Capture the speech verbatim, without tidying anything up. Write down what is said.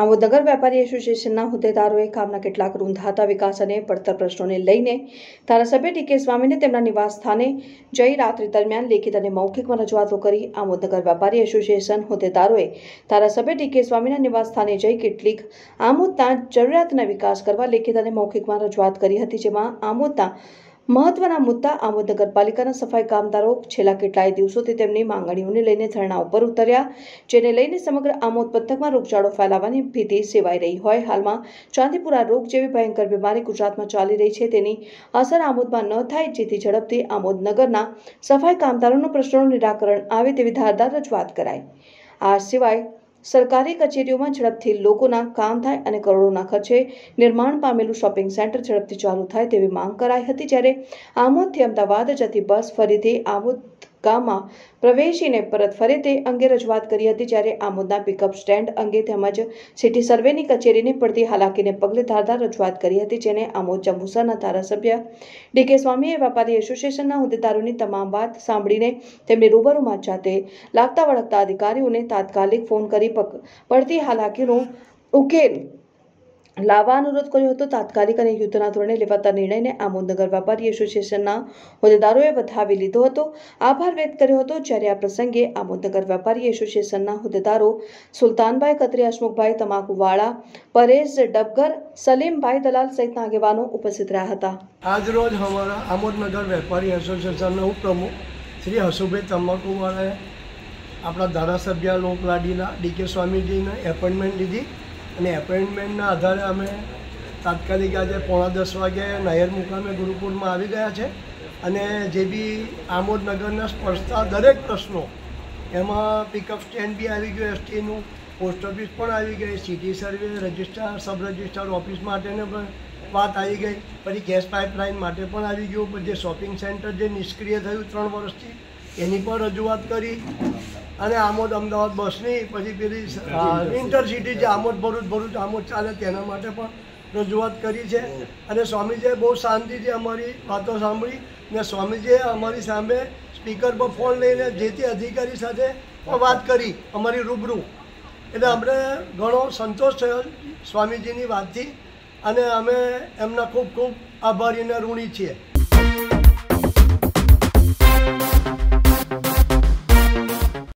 આમોદ નગર વેપારી એસોસિએશનના હોદ્દેદારોએ ગામના કેટલાક રૂંધાતા વિકાસ અને પડતર પ્રશ્નોને લઈને ધારાસભ્ય ડીકે સ્વામીને તેમના નિવાસ સ્થાને જઈ રાત્રિ દરમિયાન લેખિત અને મૌખિકમાં રજૂઆતો કરી આમોદ નગર વેપારી એસોસિએશન હોદ્દેદારોએ ધારાસભ્ય ડીકે સ્વામીના નિવાસ સ્થાને જઈ કેટલીક આમોદના જરૂરિયાતના વિકાસ કરવા લેખિત અને મૌખિકમાં રજૂઆત કરી હતી, જેમાં આમોદના મહત્વના મુદ્દા આમોદ નગરપાલિકાના સફાઈ કામદારો છેલ્લા કેટલાય દિવસોથી તેમની માંગણીઓને લઈને ધરણા ઉપર ઉતર્યા, જેને લઈને સમગ્ર આમોદ પંથકમાં રોગચાળો ફેલાવાની ભીતિ સેવાઈ રહી હોય. હાલમાં ચાંદીપુરા રોગ જેવી ભયંકર બીમારી ગુજરાતમાં ચાલી રહી છે, તેની અસર આમોદમાં ન થાય, જેથી ઝડપથી આમોદ નગરના સફાઈ કામદારોના પ્રશ્નોનું નિરાકરણ આવે તેવી ધારદાર રજૂઆત કરાઈ. આ સિવાય સરકારી કચેરીઓમાં ઝડપથી લોકોના કામ થાય અને કરોડોના ખર્ચે નિર્માણ પામેલું શોપિંગ સેન્ટર ઝડપથી ચાલુ થાય તેવી માંગ કરાઈ હતી. જ્યારે આમોદથી અમદાવાદ જતી બસ ફરીથી આમોદ ગામમાં પ્રવેશીને પરત ફરે તે અંગે રજૂઆત કરી હતી. જ્યારે આમોદના પિકઅપ સ્ટેન્ડ અંગે તેમજ સિટી સર્વેની કચેરીને પડતી હાલાકીને પગલે ધારદાર રજૂઆત કરી હતી, જેને આમોદ જંબુસરના ધારાસભ્ય ડીકે સ્વામીએ વેપારી એસોસિએશનના હોદ્દેદારોની તમામ વાત સાંભળીને તેમની રૂબરૂમાં જાતે લાગતા વળગતા અધિકારીઓને તાત્કાલિક ફોન કરી પડતી હાલાકીનો ઉકેલ લાવવા અનુરોધ કર્યો હતો. તાત્કાલિક અને યુદ્ધના ધોરણે લેવાતા નિર્ણયને આમોદ નગર વેપારી એસોસિએશનના હોદ્દેદારોએ વધાવી લીધો હતો, આભાર વ્યક્ત કર્યો હતો. જ્યારે આ પ્રસંગે આમોદ નગર વેપારી એસોસિએશનના હોદ્દેદારો સુલતાનભાઈ ખત્રી, હસમુખભાઈ તમાકુવાળા, પરેશ ડબગર, સલીમભાઈ દલાલ સહિતના આગેવાનો ઉપસ્થિત રહ્યા હતા. આજ રોજ અમારા આમોદ નગર વેપારી એસોસિએશનના ઉપપ્રમુખ શ્રી હસુભાઈ તમાકુવાળાએ આપણા ધારાસભ્ય લોકલાડીના ડીકે સ્વામીજીને એપોઇન્ટમેન્ટ લીધી અને એપોઇન્ટમેન્ટના આધારે અમે તાત્કાલિક આજે પોણા દસ વાગે નાયર મુકામે ગુરુકુળમાં આવી ગયા છે. અને જે બી આમોદ નગરના સ્પર્શતા દરેક પ્રશ્નો, એમાં પિકઅપ સ્ટેન્ડ બી આવી ગયું, એસટીનું પોસ્ટ ઓફિસ પણ આવી ગઈ, city survey, registrar, sub registrar office માટેને પણ વાત આવી ગઈ, પછી ગેસ પાઇપલાઇન માટે પણ આવી ગયું, પછી જે શોપિંગ સેન્ટર જે નિષ્ક્રિય થયું ત્રણ વર્ષથી એની પણ રજૂઆત કરી, અને આમોદ અમદાવાદ બસની પછી પેલી ઇન્ટરસિટી જે આમોદ ભરૂચ ભરૂચ આમોદ ચાલે તેના માટે પણ રજૂઆત કરી છે. અને સ્વામીજીએ બહુ શાંતિથી અમારી વાતો સાંભળી ને સ્વામીજીએ અમારી સામે સ્પીકર પર ફોન લઈને જે તે અધિકારી સાથે વાત કરી અમારી રૂબરૂ, એટલે અમને ઘણો સંતોષ થયો સ્વામીજીની વાતથી, અને અમે એમના ખૂબ ખૂબ આભારી અને ઋણી છીએ.